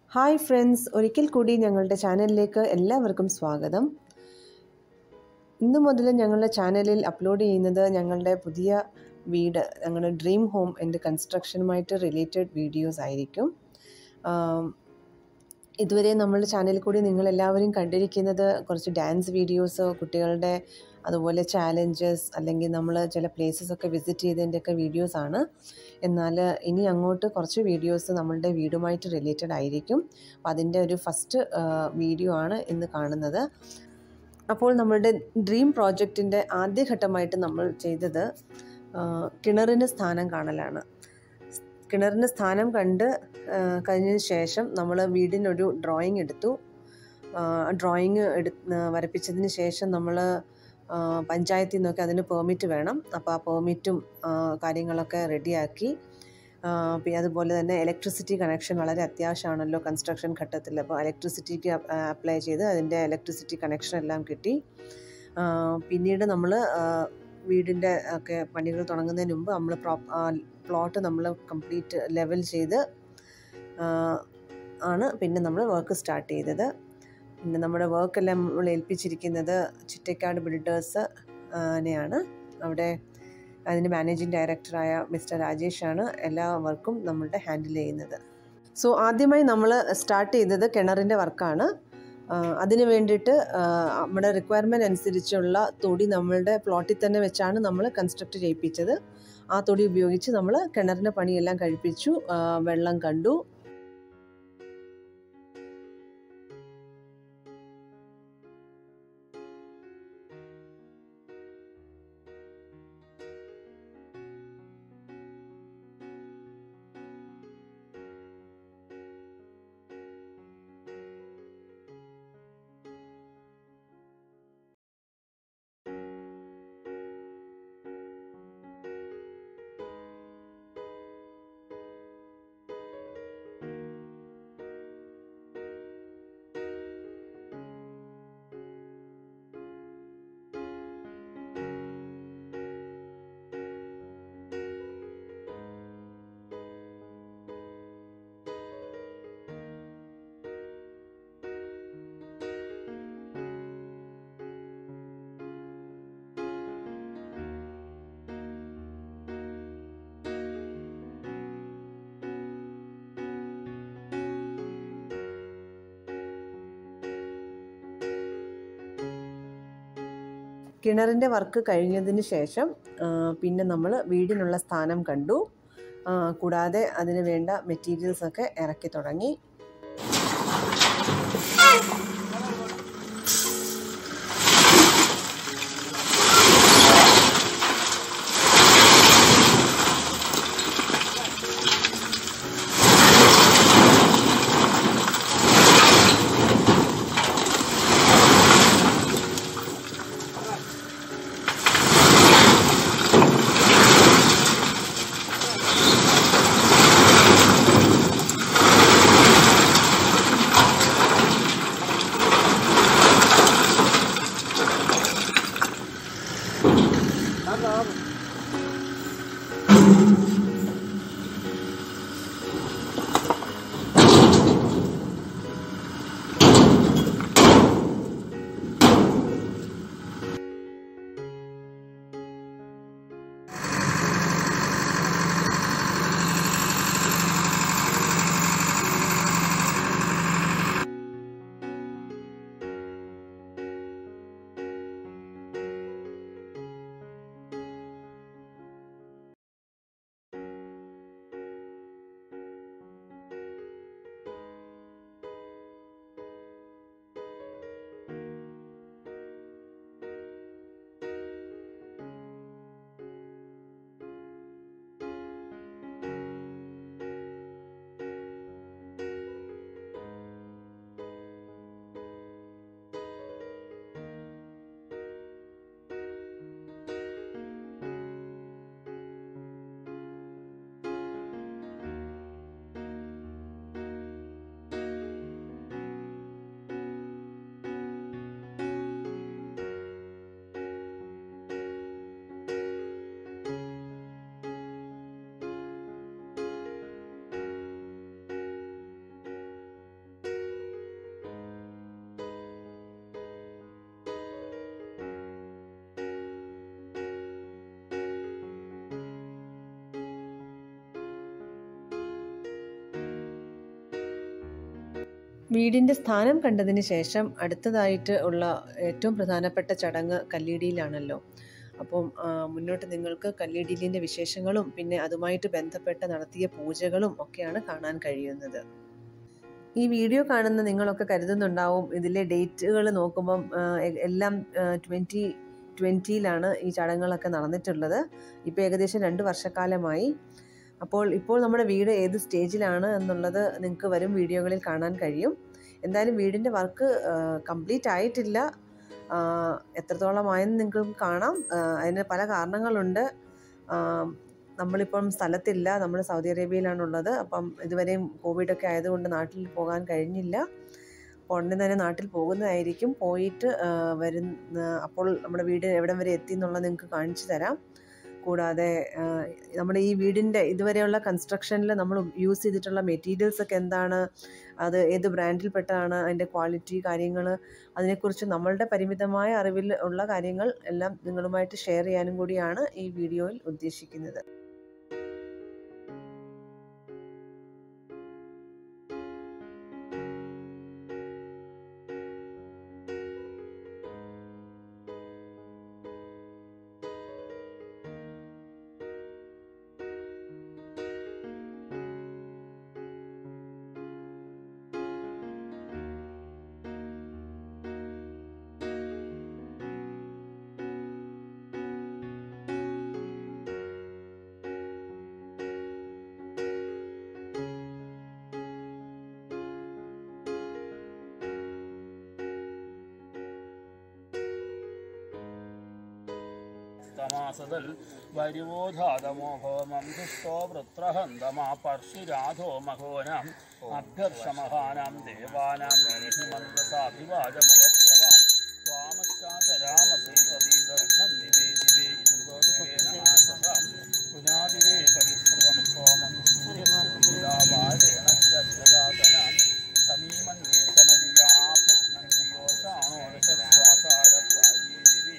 Hi friends, ഒരിക്കൽ കൂടി ഞങ്ങളുടെ ചാനലിലേക്ക് എല്ലാവർക്കും സ്വാഗതം. ഇന്നു മുതൽ ഞങ്ങളുടെ ചാനലിൽ അപ്ലോഡ് ചെയ്യുന്നത് ഞങ്ങളുടെ പുതിയ വീട്, ഞങ്ങളുടെ ഡ്രീം ഹോം ആൻഡ് കൺസ്ട്രക്ഷനുമായിട്ട് റിലേറ്റഡ് വീഡിയോസ് ആയിരിക്കും. ഇതുവരെ നമ്മളുടെ ചാനലിൽ കൂടി നിങ്ങളെല്ലാവരും കണ്ടിരിക്കുന്നത് കുറച്ച് ഡാൻസ് വീഡിയോസ്, കുട്ടികളുടെ അതുപോലെ ചാലഞ്ചസ്, അല്ലെങ്കിൽ നമ്മൾ ചില പ്ലേസസൊക്കെ വിസിറ്റ് ചെയ്തതിൻ്റെയൊക്കെ വീഡിയോസാണ്. എന്നാൽ ഇനി അങ്ങോട്ട് കുറച്ച് വീഡിയോസ് നമ്മളുടെ വീടുമായിട്ട് റിലേറ്റഡ് ആയിരിക്കും. അപ്പോൾ അതിൻ്റെ ഒരു ഫസ്റ്റ് വീഡിയോ ആണ് ഇന്ന് കാണുന്നത്. അപ്പോൾ നമ്മളുടെ ഡ്രീം പ്രോജക്റ്റിൻ്റെ ആദ്യഘട്ടമായിട്ട് നമ്മൾ ചെയ്തത് കിണറിന് സ്ഥാനം കാണലാണ്. കിണറിന് സ്ഥാനം കണ്ട് കഴിഞ്ഞതിന് ശേഷം നമ്മൾ വീടിനൊരു ഡ്രോയിങ് എടുത്തു. ഡ്രോയിങ് വരപ്പിച്ചതിന് ശേഷം നമ്മൾ പഞ്ചായത്തിൽ നിന്നൊക്കെ അതിന് പെർമിറ്റ് വേണം. അപ്പോൾ ആ പെർമിറ്റും കാര്യങ്ങളൊക്കെ റെഡിയാക്കി. പിന്നെ അതുപോലെ തന്നെ ഇലക്ട്രിസിറ്റി കണക്ഷൻ വളരെ അത്യാവശ്യമാണല്ലോ കൺസ്ട്രക്ഷൻ ഘട്ടത്തിൽ. അപ്പോൾ ഇലക്ട്രിസിറ്റിക്ക് അപ്ലൈ ചെയ്ത് അതിൻ്റെ ഇലക്ട്രിസിറ്റി കണക്ഷൻ എല്ലാം കിട്ടി. പിന്നീട് നമ്മൾ വീടിൻ്റെ ഒക്കെ പണികൾ തുടങ്ങുന്നതിന് മുമ്പ് നമ്മൾ പ്ലോട്ട് നമ്മൾ കംപ്ലീറ്റ് ലെവൽ ചെയ്ത് ആണ് പിന്നെ നമ്മൾ വർക്ക് സ്റ്റാർട്ട് ചെയ്തത്. പിന്നെ നമ്മുടെ വർക്കെല്ലാം നമ്മൾ ഏൽപ്പിച്ചിരിക്കുന്നത് ചിറ്റക്കാട് ബിൽഡേഴ്സ് നെയാണ്. അവിടെ അതിൻ്റെ മാനേജിങ് ഡയറക്ടറായ മിസ്റ്റർ രാജേഷാണ് എല്ലാ വർക്കും നമ്മളുടെ ഹാൻഡിൽ ചെയ്യുന്നത്. സോ ആദ്യമായി നമ്മൾ സ്റ്റാർട്ട് ചെയ്തത് കിണറിൻ്റെ വർക്കാണ്. അതിന് വേണ്ടിയിട്ട് നമ്മുടെ റിക്വയർമെൻറ്റ് അനുസരിച്ചുള്ള തൊടി നമ്മളുടെ പ്ലോട്ടിൽ തന്നെ വെച്ചാണ് നമ്മൾ കൺസ്ട്രക്റ്റ് ചെയ്യിപ്പിച്ചത്. ആ തൊടി ഉപയോഗിച്ച് നമ്മൾ കിണറിൻ്റെ പണിയെല്ലാം കഴിപ്പിച്ചു. വെള്ളം കണ്ടു. കിണറിൻ്റെ വർക്ക് കഴിഞ്ഞതിന് ശേഷം പിന്നെ നമ്മൾ വീടിനുള്ള സ്ഥാനം കണ്ടു. കൂടാതെ അതിന് വേണ്ട മെറ്റീരിയൽസൊക്കെ ഇറക്കി തുടങ്ങി. വീടിൻ്റെ സ്ഥാനം കണ്ടതിന് ശേഷം അടുത്തതായിട്ട് ഉള്ള ഏറ്റവും പ്രധാനപ്പെട്ട ചടങ്ങ് കല്ലിടിയിലാണല്ലോ. അപ്പം മുന്നോട്ട് നിങ്ങൾക്ക് കല്ലിടിയിലിൻ്റെ വിശേഷങ്ങളും പിന്നെ അതുമായിട്ട് ബന്ധപ്പെട്ട് നടത്തിയ പൂജകളും ഒക്കെയാണ് കാണാൻ കഴിയുന്നത്. ഈ വീഡിയോ കാണുന്ന നിങ്ങളൊക്കെ കരുതുന്നുണ്ടാവും ഇതിലെ ഡേറ്റുകൾ നോക്കുമ്പം എല്ലാം 2020 ഈ ചടങ്ങുകളൊക്കെ നടന്നിട്ടുള്ളത്. ഇപ്പോൾ ഏകദേശം 2 വർഷക്കാലമായി. ഇപ്പോൾ നമ്മുടെ വീട് ഏത് സ്റ്റേജിലാണ് എന്നുള്ളത് നിങ്ങൾക്ക് വരും വീഡിയോകളിൽ കാണാൻ കഴിയും. എന്തായാലും വീടിൻ്റെ വർക്ക് കംപ്ലീറ്റ് ആയിട്ടില്ല. എത്രത്തോളമായെന്ന് നിങ്ങൾക്ക് കാണാം. അതിന് പല കാരണങ്ങളുണ്ട്. നമ്മളിപ്പം സ്ഥലത്തില്ല, നമ്മൾ സൗദി അറേബ്യയിലാണുള്ളത്. അപ്പം ഇതുവരെയും കോവിഡൊക്കെ ആയതുകൊണ്ട് നാട്ടിൽ പോകാൻ കഴിഞ്ഞില്ല. ഉടനെ തന്നെ നാട്ടിൽ പോകുന്നതായിരിക്കും. പോയിട്ട് അപ്പോൾ നമ്മുടെ വീട് എവിടം വരെ എത്തി എന്നുള്ളത് നിങ്ങൾക്ക് കാണിച്ചു തരാം. കൂടാതെ നമ്മുടെ ഈ വീടിൻ്റെ ഇതുവരെയുള്ള കൺസ്ട്രക്ഷനിൽ നമ്മൾ യൂസ് ചെയ്തിട്ടുള്ള മെറ്റീരിയൽസൊക്കെ എന്താണ്, അത് ഏത് ബ്രാൻഡിൽപ്പെട്ടതാണ്, അതിൻ്റെ ക്വാളിറ്റി കാര്യങ്ങൾ, അതിനെക്കുറിച്ച് നമ്മളുടെ പരിമിതമായ അറിവിൽ ഉള്ള കാര്യങ്ങൾ എല്ലാം നിങ്ങളുമായിട്ട് ഷെയർ ചെയ്യാനും കൂടിയാണ് ഈ വീഡിയോയിൽ ഉദ്ദേശിക്കുന്നത്. തമാസതൽ വരിവോധാതമോ ഭവമംഘുഷ്ടോ വൃത്രഹന്തമാ പർഷിരാധോ മഹോനാം അഭ്യർഷമഹാനാം ദേവാനാം നീഹിമന്ത്രസാഭിവാചമുദസ്രവാം ത്വാമശ്ചാചരാമസീതീദർഭം ദിവേ ദിവേ ഇന്ദ്രോധേന ആശസാം പുനാദിരേ പരിശ്രുതം സോമം സൂര്യസ്ഫുരിതാവാരേണ ശലാസനാം സമീമന്യേ സമരിയാഭ്യനന്ദിയോഷാണോ രസസ്വാസാര പ്രായേ ദിവേ.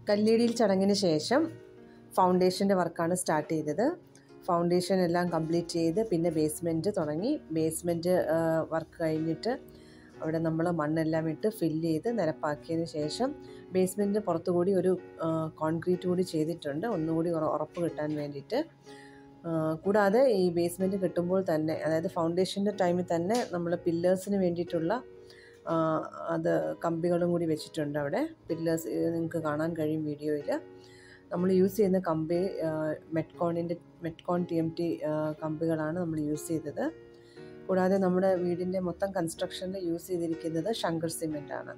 കല്ലിടിയിൽ ചടങ്ങിന് ശേഷം ഫൗണ്ടേഷൻ്റെ വർക്കാണ് സ്റ്റാർട്ട് ചെയ്തത്. ഫൗണ്ടേഷൻ എല്ലാം കംപ്ലീറ്റ് ചെയ്ത് പിന്നെ ബേസ്മെൻറ്റ് തുടങ്ങി. ബേസ്മെൻറ്റ് വർക്ക് കഴിഞ്ഞിട്ട് അവിടെ നമ്മൾ മണ്ണെല്ലാം ഇട്ട് ഫില്ല് ചെയ്ത് നിരപ്പാക്കിയതിന് ശേഷം ബേസ്മെൻറ്റിന് പുറത്തുകൂടി ഒരു കോൺക്രീറ്റ് കൂടി ചെയ്തിട്ടുണ്ട്, ഒന്നുകൂടി ഉറപ്പ് കിട്ടാൻ വേണ്ടിയിട്ട്. കൂടാതെ ഈ ബേസ്മെൻറ്റ് കെട്ടുമ്പോൾ തന്നെ, അതായത് ഫൗണ്ടേഷൻ്റെ ടൈമിൽ തന്നെ നമ്മൾ പില്ലേഴ്സിന് വേണ്ടിയിട്ടുള്ള അത് കമ്പികളും കൂടി വെച്ചിട്ടുണ്ട് അവിടെ. പില്ലേഴ്സ് നിങ്ങൾക്ക് കാണാൻ കഴിയും വീഡിയോയിൽ. നമ്മൾ യൂസ് ചെയ്യുന്ന കമ്പി മെറ്റ്കോൺ TMT കമ്പികളാണ് നമ്മൾ യൂസ് ചെയ്തത്. കൂടാതെ നമ്മുടെ വീടിൻ്റെ മൊത്തം കൺസ്ട്രക്ഷനിൽ യൂസ് ചെയ്തിരിക്കുന്നത് ശങ്കർ സിമെൻ്റ് ആണ്.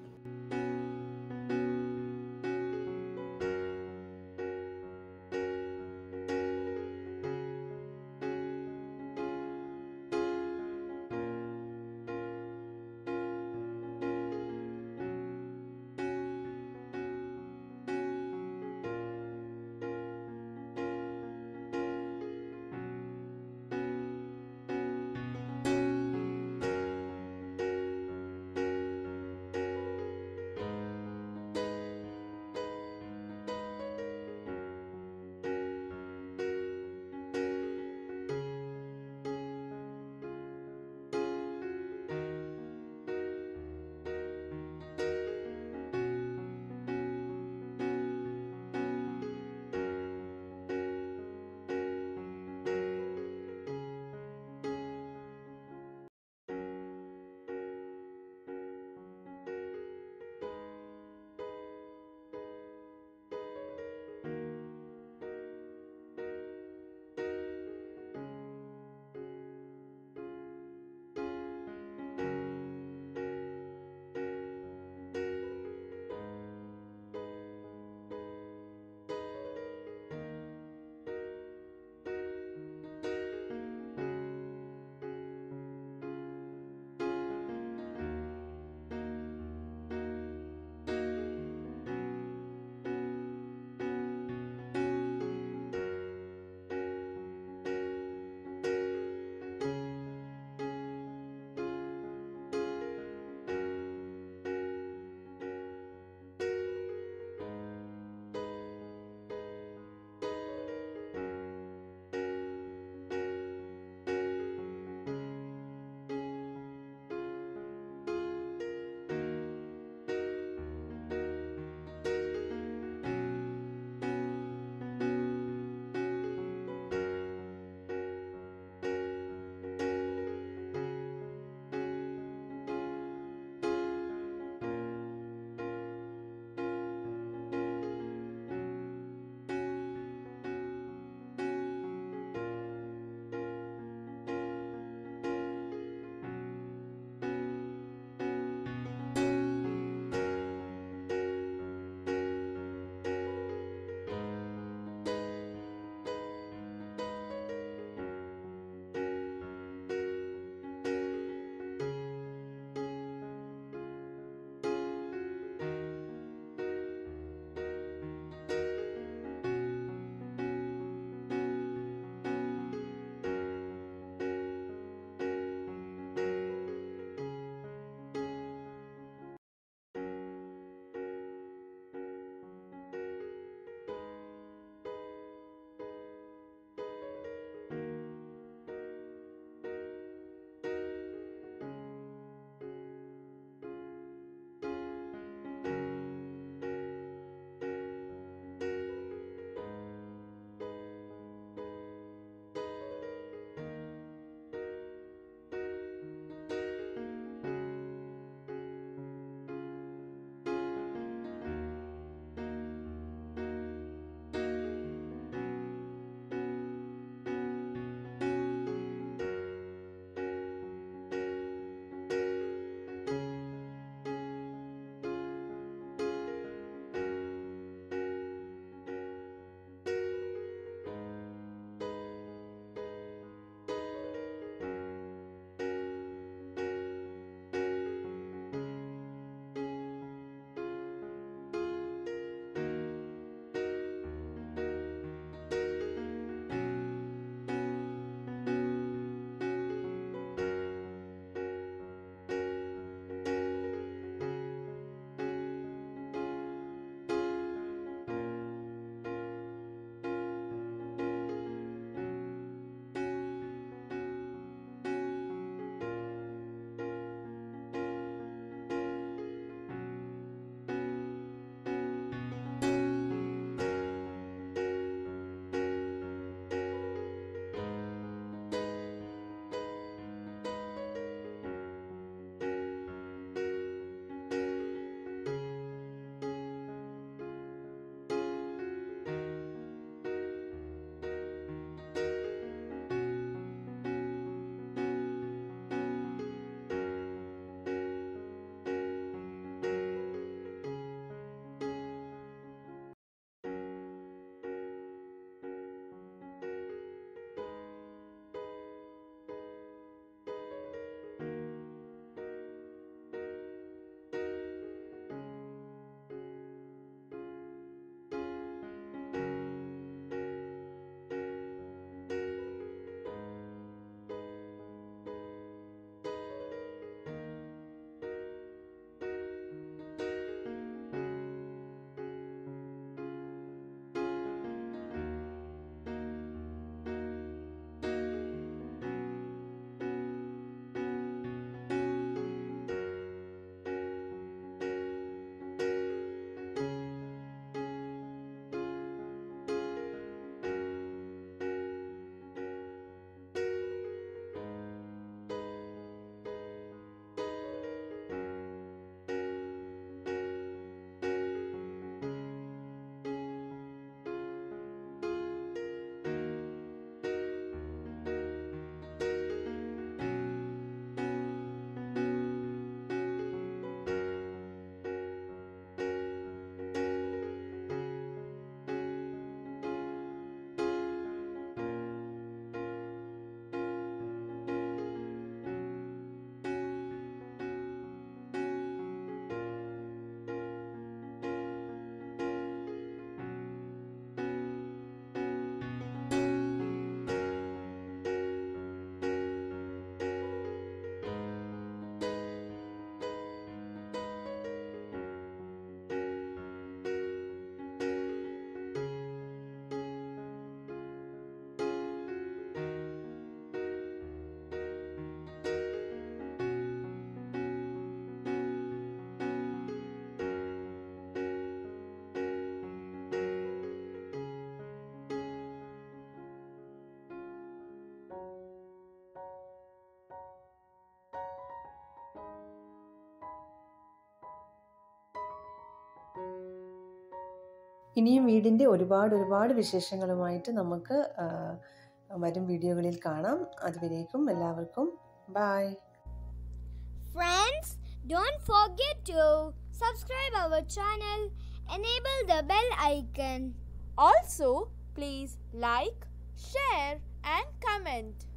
ഇനിയും വീടിൻ്റെ ഒരുപാട് വിശേഷങ്ങളുമായിട്ട് നമുക്ക് വരും വീഡിയോകളിൽ കാണാം. അതുവരേക്കും എല്ലാവർക്കും bye. Friends, don't forget to subscribe our channel, enable the bell icon. Also, please like, share and comment.